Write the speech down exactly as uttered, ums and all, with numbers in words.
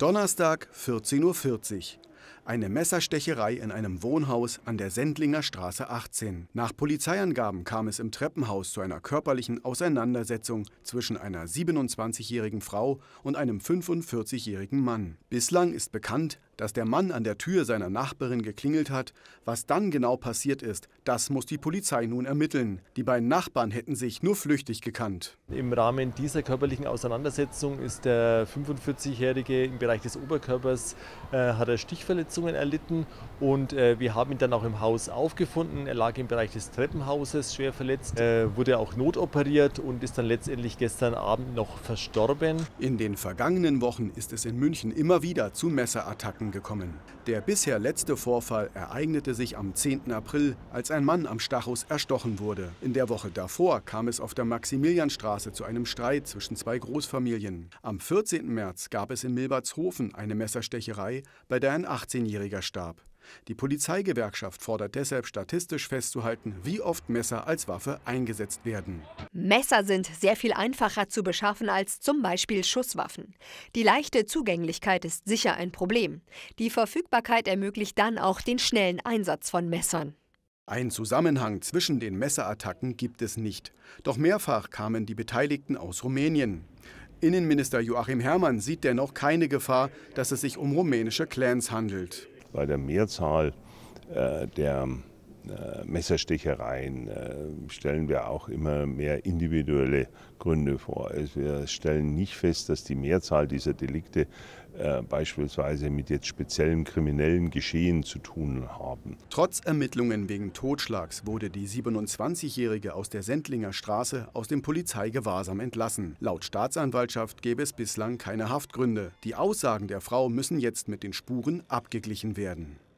Donnerstag, vierzehn Uhr vierzig. Eine Messerstecherei in einem Wohnhaus an der Sendlinger Straße achtzehn. Nach Polizeiangaben kam es im Treppenhaus zu einer körperlichen Auseinandersetzung zwischen einer siebenundzwanzigjährigen Frau und einem fünfundvierzigjährigen Mann. Bislang ist bekannt, dass der Mann an der Tür seiner Nachbarin geklingelt hat. Was dann genau passiert ist, das muss die Polizei nun ermitteln. Die beiden Nachbarn hätten sich nur flüchtig gekannt. Im Rahmen dieser körperlichen Auseinandersetzung ist der fünfundvierzigjährige im Bereich des Oberkörpers, äh, hat er Stichverletzungen erlitten und äh, wir haben ihn dann auch im Haus aufgefunden. Er lag im Bereich des Treppenhauses schwer verletzt, äh, wurde auch notoperiert und ist dann letztendlich gestern Abend noch verstorben. In den vergangenen Wochen ist es in München immer wieder zu Messerattacken gekommen. Der bisher letzte Vorfall ereignete sich am zehnten April, als ein Mann am Stachus erstochen wurde. In der Woche davor kam es auf der Maximilianstraße zu einem Streit zwischen zwei Großfamilien. Am vierzehnten März gab es in Milbertshofen eine Messerstecherei, bei der ein achtzehnjähriger starb. Die Polizeigewerkschaft fordert deshalb, statistisch festzuhalten, wie oft Messer als Waffe eingesetzt werden. Messer sind sehr viel einfacher zu beschaffen als zum Beispiel Schusswaffen. Die leichte Zugänglichkeit ist sicher ein Problem. Die Verfügbarkeit ermöglicht dann auch den schnellen Einsatz von Messern. Ein Zusammenhang zwischen den Messerattacken gibt es nicht. Doch mehrfach kamen die Beteiligten aus Rumänien. Innenminister Joachim Herrmann sieht dennoch keine Gefahr, dass es sich um rumänische Clans handelt. Bei der Mehrzahl äh, der äh, Messerstechereien äh, stellen wir auch immer mehr individuelle Gründe vor. Also wir stellen nicht fest, dass die Mehrzahl dieser Delikte äh, beispielsweise mit jetzt speziellen kriminellen Geschehen zu tun haben. Trotz Ermittlungen wegen Totschlags wurde die siebenundzwanzigjährige aus der Sendlinger Straße aus dem Polizeigewahrsam entlassen. Laut Staatsanwaltschaft gäbe es bislang keine Haftgründe. Die Aussagen der Frau müssen jetzt mit den Spuren abgeglichen werden.